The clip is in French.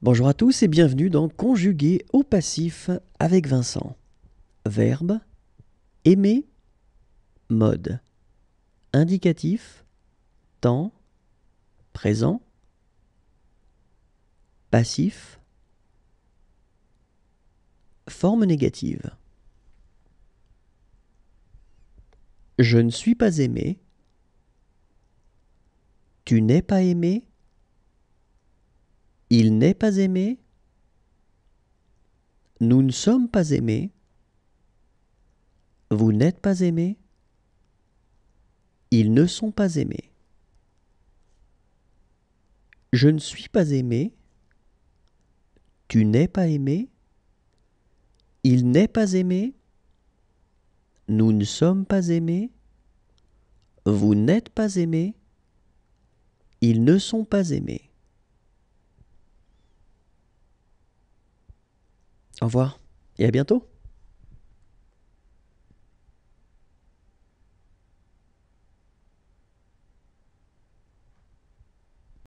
Bonjour à tous et bienvenue dans Conjuguer au passif avec Vincent. Verbe, aimer, mode, indicatif, temps, présent, passif, forme négative. Je ne suis pas aimé. Tu n'es pas aimé. Il n'est pas aimé. Nous ne sommes pas aimés. Vous n'êtes pas aimé. Ils ne sont pas aimés. Je ne suis pas aimé. Tu n'es pas aimé. Il n'est pas aimé. Nous ne sommes pas aimés. Vous n'êtes pas aimé. Ils ne sont pas aimés. Au revoir et à bientôt.